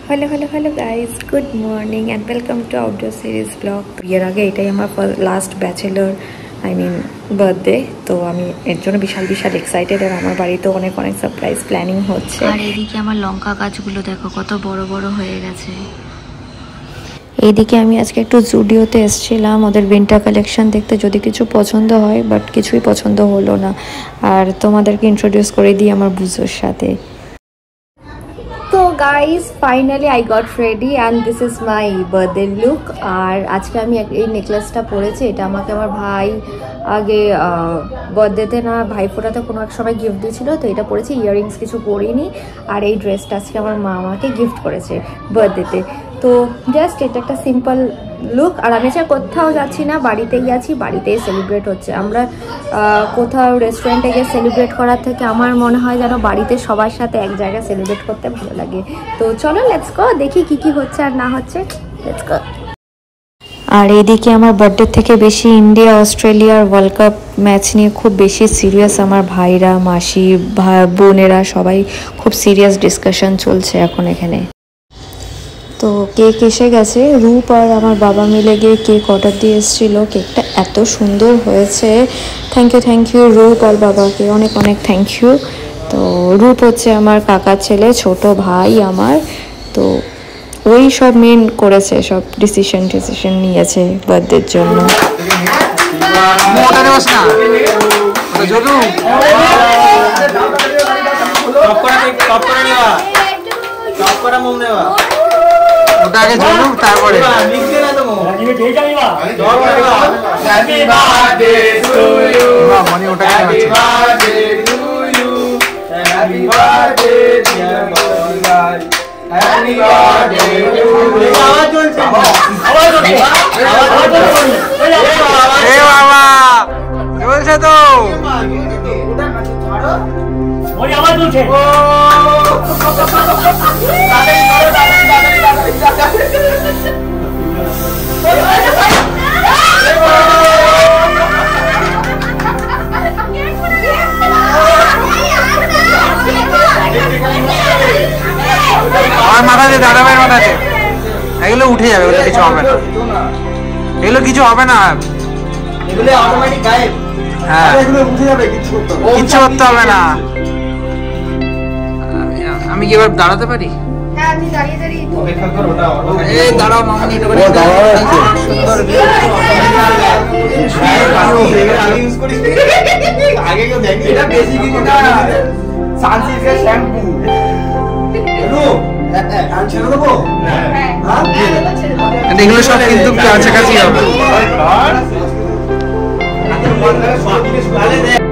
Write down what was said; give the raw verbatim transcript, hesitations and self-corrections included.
Hello hello hello guys, good morning and welcome to outdoor series vlog. एर आगे एटाई आमार last bachelor I mean birthday, तो आमी एर जोन्नो विशाल विशाल एक्साइटेड और आमार बाड़ीते अनेक अनेक सरप्राइज प्लानिंग होच्छे। आर एदिके आमार लंका गाछगुलो देखो कत बड़ो बड़ो हये गेछे। এইদিকে আমি আজকে একটু জুডিওতে এসেছিলাম ওদের উইন্টার কালেকশন দেখতে, যদি কিছু পছন্দ হয়, বাট কিছুই পছন্দ হলো না। আর তোমাদেরকে ইন্ট্রোডিউস করে দিই আমার বুঝোর সাথে। তো guys finally I got ready and this is my birthday look. আর আজকে আমি এই নেকলেসটা পরেছি, এটা আমাকে আমার ভাই আগে বার্থডেতে না ভাই ফোটাতে কোনো এক সময় গিফট দিয়েছিল, তো এটা পরেছি। ইয়াররিংস কিছু পরিনি। আর এই ড্রেসটা আজকে আমার মা আমাকে গিফট করেছে বার্থডেতে। তো জাস্ট এটা একটা সিম্পল লুক। আর আমি যা কোথাও যাচ্ছি না, বাড়িতেই আছি, বাড়িতেই সেলিব্রেট হচ্ছে। আমরা কোথাও রেস্টুরেন্টে গিয়ে সেলিব্রেট করার থেকে আমার মনে হয় যেন বাড়িতে সবার সাথে এক জায়গায় সেলিব্রেট করতে ভালো লাগে। তো চলো লেটস গো, দেখি কি কি হচ্ছে আর না হচ্ছে, লেটস গো। আর এইদিকে আমার বার্থডে থেকে বেশি ইন্ডিয়া অস্ট্রেলিয়ার ওয়ার্ল্ড কাপ ম্যাচ নিয়ে খুব বেশি সিরিয়াস আমার ভাইরা, মাসি, বোনেরা সবাই খুব সিরিয়াস ডিসকাশন চলছে এখন এখানে। তো কেক এসে গেছে, রূপ আর আমার বাবা মিলে গিয়ে কেক অর্ডার দিয়ে এসেছিলো। কেকটা এত সুন্দর হয়েছে, থ্যাংক ইউ থ্যাংক ইউ রূপ আর বাবাকে অনেক অনেক থ্যাংক ইউ। তো রূপ হচ্ছে আমার কাকার ছেলে, ছোট ভাই আমার। তো ওই সব মেন করেছে, সব ডিসিশন ডিসিশন নিয়েছে বার্থডের জন্য। ওটা আগে চলুক, তারপরে মানে ওটা চলছে তো আবার চলছে। আমার মাথাতে দাদাভাইয়ের মাথাতে এগুলো উঠে যাবে, ওগুলো কিছু হবে না, এগুলো কিছু হবে না, এগুলো অটোমেটিক গায়েব। হ্যাঁ এগুলো উঠে যাবে, কিছু করতে হবে, কিছু করতে হবে না। আমি কি এবার দাঁড়াতে পারি? হ্যাঁ আমি দাঁড়িয়ে দাঁড়িয়ে অপেক্ষা কর। ওটা এই দাঁড়াও মামনি, এটা করে দাঁড়াও। সুন্দর আগে ইউজ করি, আগে কেউ দেখি এটা বেশি কিছু না, সানসিল্কের শ্যাম্পু। হ্যালো আমি ছেড়ে দেবো? হ্যাঁ হ্যাঁ এগুলো সব কিন্তু কাছাকাছি হবে।